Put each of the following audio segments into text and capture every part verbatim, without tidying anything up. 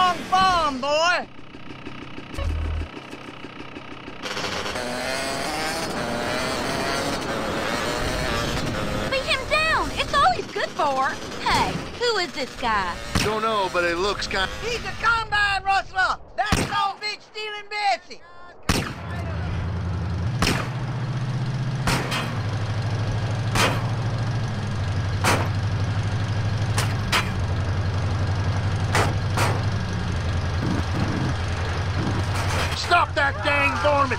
wrong farm, boy. Beat him down. It's all he's good for. Hey, who is this guy? Don't know, but it looks kind. He's a combine rustler. That's no bitch stealing Betsy. Stop that dang varmint!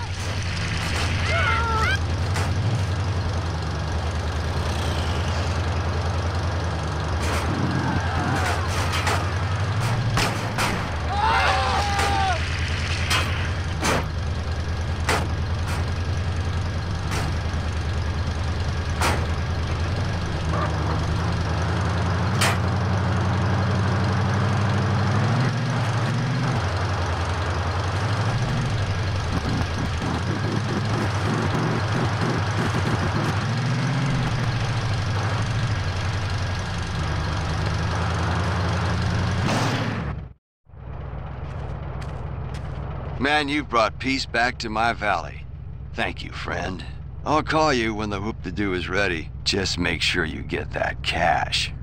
Man, you've brought peace back to my valley. Thank you, friend. I'll call you when the whoop-de-doo is ready. Just make sure you get that cash.